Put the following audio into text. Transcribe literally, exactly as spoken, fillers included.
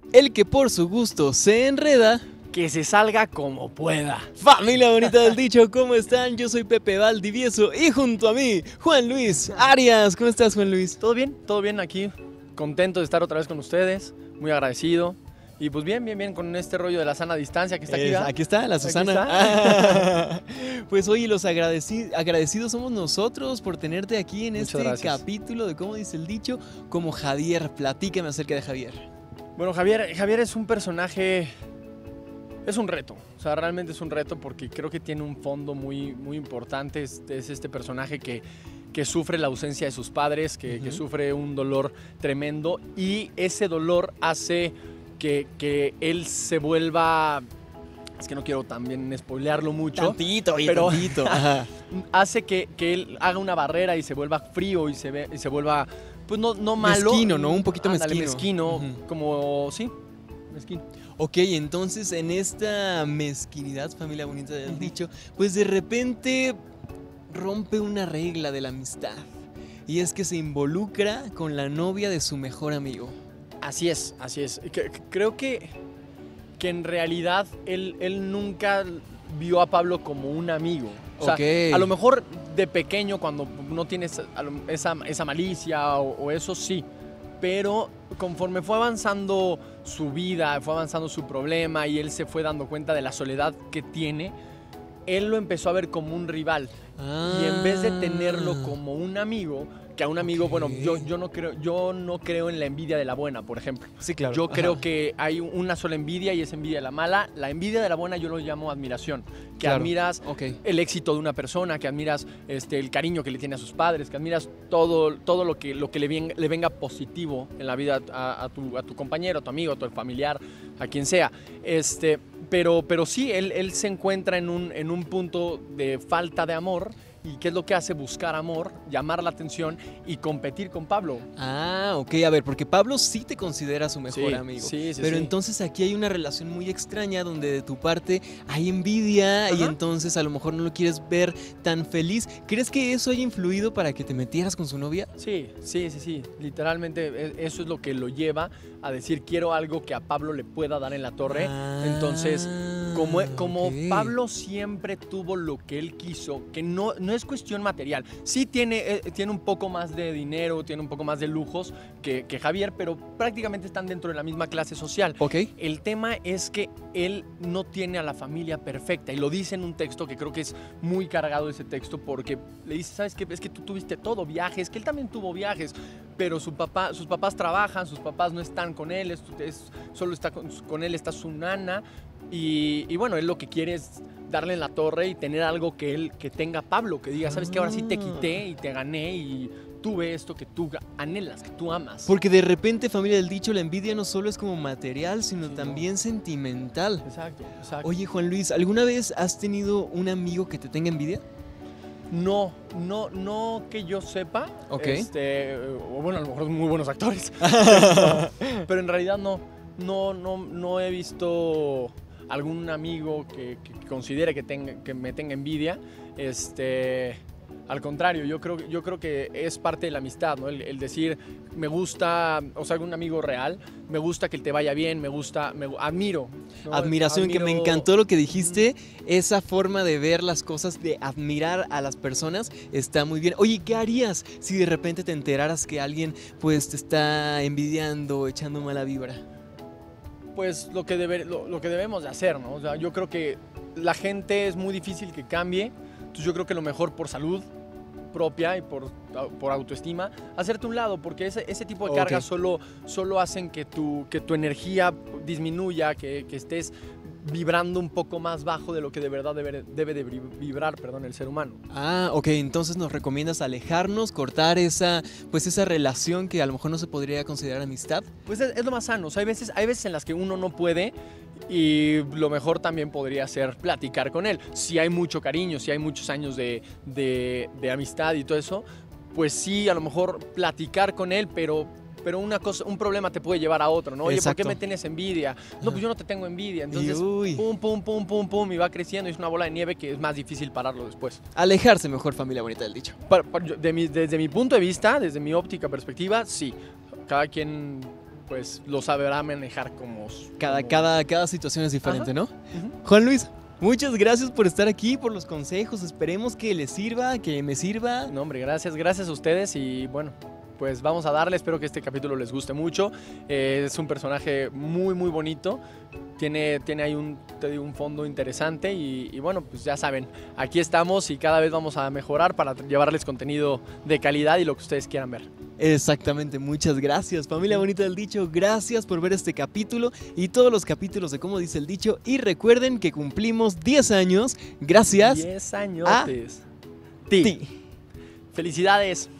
El que por su gusto se enreda, que se salga como pueda. Familia bonita del dicho, ¿cómo están? Yo soy Pepe Valdivieso y junto a mí, Juan Luis Arias. ¿Cómo estás, Juan Luis? ¿Todo bien? ¿Todo bien aquí? Contento de estar otra vez con ustedes, muy agradecido. Y pues bien, bien, bien, con este rollo de la sana distancia que está aquí. Es, ¿verdad? aquí está, la Susana. Está. Pues oye, los agradeci agradecidos somos nosotros por tenerte aquí en Muchas este gracias. capítulo de Cómo dice el dicho, como Javier. Platícame acerca de Javier. Bueno, Javier, Javier es un personaje, es un reto. O sea, realmente es un reto porque creo que tiene un fondo muy, muy importante. Es, es este personaje que, que sufre la ausencia de sus padres, que, uh-huh. que sufre un dolor tremendo y ese dolor hace que, que él se vuelva... Es que no quiero también spoilearlo mucho. Tantito, oye, pero tantito. Ajá. hace que, que él haga una barrera y se vuelva frío y se, ve, y se vuelva, pues no, no malo. Mezquino, ¿no? Un poquito ándale, mezquino. mezquino, Uh-huh. como, sí, mezquino. Ok, entonces en esta mezquinidad, familia bonita del uh-huh. dicho, pues de repente rompe una regla de la amistad. Y es que se involucra con la novia de su mejor amigo. Así es, así es. Creo que, que en realidad él, él nunca vio a Pablo como un amigo. O sea, okay. A lo mejor de pequeño, cuando no tienes esa, esa malicia o, o eso, sí. Pero conforme fue avanzando su vida, fue avanzando su problema y él se fue dando cuenta de la soledad que tiene, él lo empezó a ver como un rival. Ah. Y en vez de tenerlo como un amigo, que a un amigo, okay. bueno, yo, yo, no creo, yo no creo en la envidia de la buena, por ejemplo. Sí, claro. Yo Ajá. creo que hay una sola envidia y es envidia de la mala. La envidia de la buena yo lo llamo admiración. Que claro. admiras okay. el éxito de una persona, que admiras este, el cariño que le tiene a sus padres, que admiras todo, todo lo que, lo que le, venga, le venga positivo en la vida a, a, tu, a tu compañero, a tu amigo, a tu familiar, a quien sea. Este, pero, pero sí, él, él se encuentra en un, en un punto de falta de amor. ¿Y qué es lo que hace? Buscar amor, llamar la atención y competir con Pablo. Ah, ok, a ver, porque Pablo sí te considera su mejor sí, amigo. Sí, sí, pero sí. entonces aquí hay una relación muy extraña donde de tu parte hay envidia. Ajá. Y entonces a lo mejor no lo quieres ver tan feliz. ¿Crees que eso haya influido para que te metieras con su novia? Sí, sí, sí, sí. Literalmente eso es lo que lo lleva a decir quiero algo que a Pablo le pueda dar en la torre. Ah, entonces, como, como okay. Pablo siempre tuvo lo que él quiso, que no, no es cuestión material. Sí tiene, eh, tiene un poco más de dinero, tiene un poco más de lujos que, que Javier, pero prácticamente están dentro de la misma clase social. Okay. El tema es que él no tiene a la familia perfecta y lo dice en un texto que creo que es muy cargado ese texto porque le dice, ¿sabes qué? Es que tú tuviste todo, viajes, que él también tuvo viajes, pero su papá, sus papás trabajan, sus papás no están con él, es, es, solo está con, con él está su nana y, y bueno, él lo que quiere es darle en la torre y tener algo que él, que tenga Pablo, que diga, ¿sabes qué? Ahora sí te quité y te gané y tuve esto que tú anhelas, que tú amas. Porque de repente, familia del dicho, la envidia no solo es como material, sino sí, también no. sentimental. Exacto, exacto. Oye, Juan Luis, ¿alguna vez has tenido un amigo que te tenga envidia? No, no, no que yo sepa. Ok. Este, o bueno, a lo mejor son muy buenos actores. pero, pero en realidad no, no, no, no he visto algún amigo que, que considere que, tenga, que me tenga envidia. Este, al contrario, yo creo, yo creo que es parte de la amistad, ¿no? El, el decir, me gusta, o sea, un amigo real, me gusta que te vaya bien, me gusta, me admiro. ¿no? Admiración, admiro... que me encantó lo que dijiste, esa forma de ver las cosas, de admirar a las personas, está muy bien. Oye, ¿qué harías si de repente te enteraras que alguien pues te está envidiando, echando mala vibra? Pues lo que, debe, lo, lo que debemos de hacer, ¿no? O sea, yo creo que la gente es muy difícil que cambie, entonces yo creo que lo mejor por salud propia y por, por autoestima, hacerte un lado, porque ese, ese tipo de okay. cargas solo, solo hacen que tu, que tu energía disminuya, que, que estés vibrando un poco más bajo de lo que de verdad debe, debe de vibrar, perdón, el ser humano. Ah, ok, entonces nos recomiendas alejarnos, cortar esa, pues esa relación que a lo mejor no se podría considerar amistad. Pues es, es lo más sano, o sea, hay veces, hay veces en las que uno no puede y lo mejor también podría ser platicar con él. Si hay mucho cariño, si hay muchos años de, de, de amistad y todo eso, pues sí, a lo mejor platicar con él, pero... pero una cosa, un problema te puede llevar a otro, ¿no? Oye, exacto. ¿por qué me tienes envidia? No, pues yo no te tengo envidia. Entonces, Uy. pum, pum, pum, pum, pum, y va creciendo y es una bola de nieve que es más difícil pararlo después. Alejarse mejor, familia bonita del dicho. Para, para, de mi, desde mi punto de vista, desde mi óptica, perspectiva, sí. Cada quien pues lo sabrá manejar como... Cada, como... cada, cada situación es diferente, Ajá. ¿no? Uh-huh. Juan Luis, muchas gracias por estar aquí, por los consejos. Esperemos que les sirva, que me sirva. No, hombre, gracias, gracias a ustedes y bueno, pues vamos a darle. Espero que este capítulo les guste mucho. Eh, es un personaje muy, muy bonito. Tiene, tiene ahí un, te digo, un fondo interesante y, y bueno, pues ya saben, aquí estamos y cada vez vamos a mejorar para llevarles contenido de calidad y lo que ustedes quieran ver. Exactamente, muchas gracias. Familia bonita del dicho, gracias por ver este capítulo y todos los capítulos de Cómo dice el dicho. Y recuerden que cumplimos diez años gracias diez añotes. a ti. ti. Felicidades.